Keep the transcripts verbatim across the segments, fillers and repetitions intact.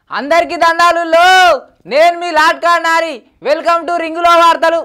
అందరికీ దండాలు లో నేను మీ లాట్కా నారి వెల్కమ్ టు రింగులో వార్తలు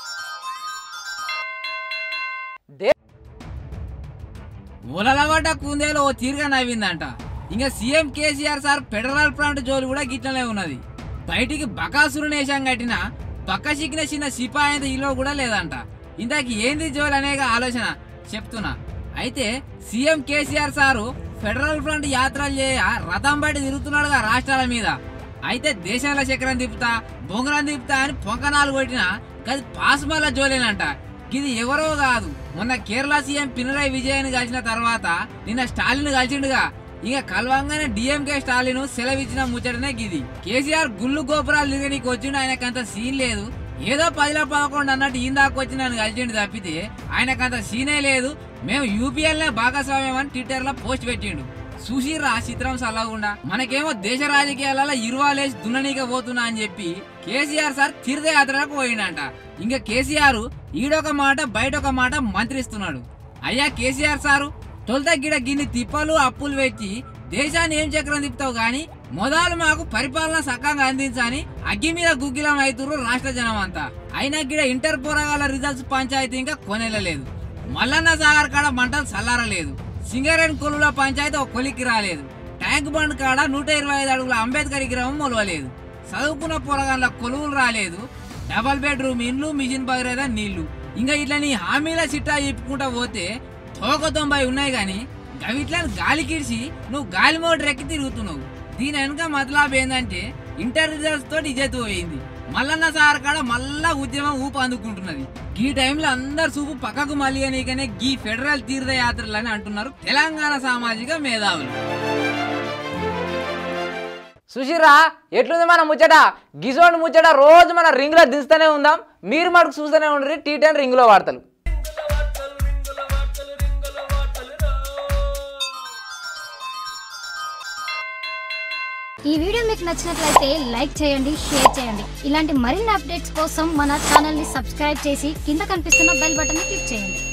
ఒలలగొట్ట కుందేలో ఓ తీరుగా నవ్విందంట. ఇంకా CM KCR sir federal front జోలు కూడా గిట్లనే ఉన్నది. బయటికి బకాసురు నేషం కట్టిన పక్క చిక్కిన చిన్న సిపాయి ఇలో కూడా లేదంట. ఇంతకి ఏంది జోలు అనేక ఆలోచన చెప్తున్నా. అయితే CM KCR sir federal front యాత్రలు చేయ రథం బయట తిరుగుతున్నాడుగా రాష్ట్రాల మీద. అయితే దేశంలో చక్రం తిప్పుతా బొంగరం తిప్పుతా అని పొంకనాలు కొట్టినా గది పాస్మల్ల జోలేనంట. ఇది ఎవరో కాదు, మొన్న కేరళ సీఎం పినరయి విజయన్ కలిసిన తర్వాత నిన్న స్టాలిన్ కలిసిండుగా. ఇక కలవంగానే డిఎంకే స్టాలిన్ సెలవిచ్చిన ముచ్చటనే గిది. కేసీఆర్ గుళ్ళు గోపురాలు తిరగనీకి వచ్చిండు, ఆయనకంత సీన్ లేదు. ఏదో పదిలో పదకొండు అన్నట్టు ఈందాకు వచ్చి నన్ను కలిసిండు తప్పితే ఆయనకంత సీనే లేదు. మేము యూపీఎల్నే భాగస్వామ్యం అని ట్విట్టర్ లో పోస్ట్ పెట్టిండు. సుశీర్రా చిత్రం సల్లగుండా. మనకేమో దేశ రాజకీయాలలో ఇరువాలేసి దున్ననీక పోతున్నా అని చెప్పి కేసీఆర్ సార్ తీర్థయాత్రకు పోయిండంట. ఇంకా కేసీఆర్ ఈడొక మాట బయటొక మాట మంత్రిస్తున్నాడు. అయ్యా కేసీఆర్ సారు, తొలుత గిడ గిన్ని తిప్పలు అప్పులు పెట్టి దేశాన్ని ఏం చక్రం తిప్పుతావు గాని మొదలు మాకు పరిపాలన సక్కంగా అందించని అగ్గి మీద గుగ్గిలం అవుతుర్రు రాష్ట్ర జనం అంతా. అయినా గిడ ఇంటర్ పోరగాల రిజల్ట్స్ పంచాయతీ ఇంకా కొనెళ్ళలేదు. మల్లన్న సాగర్ కాడ మంటలు చల్లారలేదు. సింగరేణి కొలువుల పంచాయతీ ఒక కొలిక్కి రాలేదు. ట్యాంక్ బండ్ కాడ నూట ఇరవై ఐదు అడుగుల అంబేద్కర్ విగ్రహం మొలవలేదు. చదువుకున్న పొలగాళ్ళ కొలువులు రాలేదు. డబల్ బెడ్రూమ్ ఇండ్లు, మిషన్ భగీరథ నీళ్లు. ఇంకా ఇట్లా నీ హామీల చిట్టా చెప్పుకుంటా పోతే తోక తొంభై ఉన్నాయి గాని గవిట్లని గాలికిడిచి నువ్వు గాలి మోటార్ ఎక్కి తిరుగుతున్నావు. దీని వెనుక మతలాభం ఏంటంటే ఇంటర్ రిజల్ట్స్ తోటి ఇజ్జత్ పోయింది. మల్లన్న సార్ కాడ మళ్ళా ఉద్యమం ఊపు అందుకుంటున్నది. ఈ టైంలో అందరు చూపు పక్కకు మళ్ళీ అనేకనే గీ ఫెడరల్ తీర్థయాత్రలు అని అంటున్నారు తెలంగాణ సామాజిక మేధావులు. సుశీరా ఎట్లుంది మన ముచ్చట? గిజోండ్ ముచ్చట రోజు మన రింగులో దిస్తూనే ఉందాం. మీరు మటుకు చూస్తూనే ఉండరు టీ టెన్ రింగులో వార్తలు. ఈ వీడియో మీకు నచ్చినట్లయితే లైక్ చేయండి, షేర్ చేయండి. ఇలాంటి మరిన్ని అప్డేట్స్ కోసం మన ఛానల్ ని సబ్స్క్రైబ్ చేసి కింద కనిపిస్తున్న బెల్ బటన్ ని క్లిక్ చేయండి.